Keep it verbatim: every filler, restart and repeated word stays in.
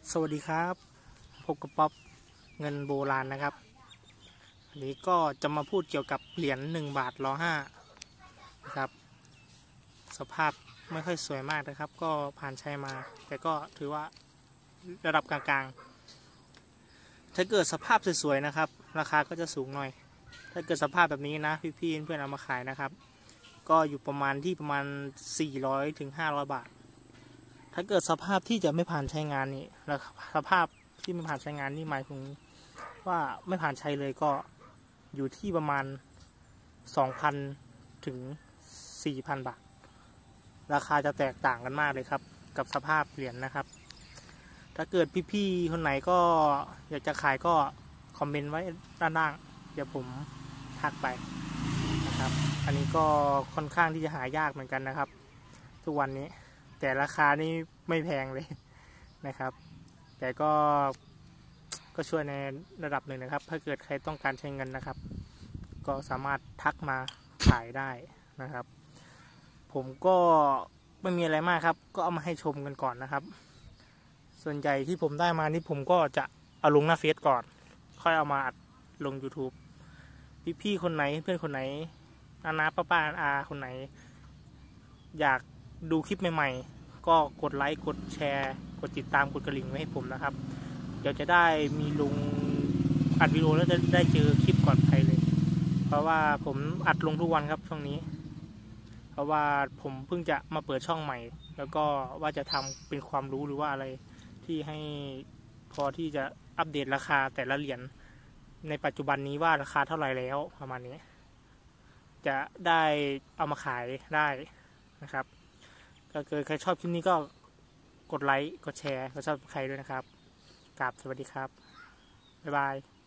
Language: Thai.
สวัสดีครับพบกับป๊อปเงินโบราณนะครับวันนี้ก็จะมาพูดเกี่ยวกับเหรียญหนึ่งบาทรอห้านะครับสภาพไม่ค่อยสวยมากนะครับก็ผ่านใช้มาแต่ก็ถือว่าระดับกลางๆถ้าเกิดสภาพสวยๆนะครับราคาก็จะสูงหน่อยถ้าเกิดสภาพแบบนี้นะพี่ๆเพื่อนเอามาขายนะครับก็อยู่ประมาณที่ประมาณสี่ร้อยถึงห้าร้อยบาทถ้าเกิดสภาพที่จะไม่ผ่านใช้งานนี่แล้วสภาพที่ไม่ผ่านใช้งานนี่หมายถึงว่าไม่ผ่านใช้เลยก็อยู่ที่ประมาณ สองพัน ถึง สี่พัน บาทราคาจะแตกต่างกันมากเลยครับกับสภาพเหรียญนะครับถ้าเกิดพี่ๆคนไหนก็อยากจะขายก็คอมเมนต์ไว้ด้านล่างเดี๋ยวผมทักไปนะครับอันนี้ก็ค่อนข้างที่จะหายากเหมือนกันนะครับทุกวันนี้แต่ราคานี่ไม่แพงเลยนะครับแต่ก็ก็ช่วยในระดับหนึ่งนะครับถ้าเกิดใครต้องการใช้เงินนะครับก็สามารถทักมาขายได้นะครับผมก็ไม่มีอะไรมากครับก็เอามาให้ชมกันก่อนนะครับส่วนใหญ่ที่ผมได้มานี่ผมก็จะเอาลงหน้าเฟซก่อนค่อยเอามาอัดลง YouTube พี่ๆคนไหนเพื่อนคนไหนอาน้าป้าป้าอาคนไหนอยากดูคลิปใหม่ๆก็กดไลค์กดแชร์กดติดตามกดกระดิ่งไว้ให้ผมนะครับเดี๋ยวจะได้มีลงอัดวิดีโอแล้วจะได้เจอคลิปก่อนใครเลยเพราะว่าผมอัดลงทุกวันครับช่วงนี้เพราะว่าผมเพิ่งจะมาเปิดช่องใหม่แล้วก็ว่าจะทำเป็นความรู้หรือว่าอะไรที่ให้พอที่จะอัปเดตราคาแต่ละเหรียญในปัจจุบันนี้ว่าราคาเท่าไหร่แล้วประมาณนี้จะได้เอามาขายได้นะครับถ้าเกิดใครชอบคลิปนี้ก็กดไลค์กดแชร์กดซับสไครบ์ด้วยนะครับกราบสวัสดีครับบ๊ายบาย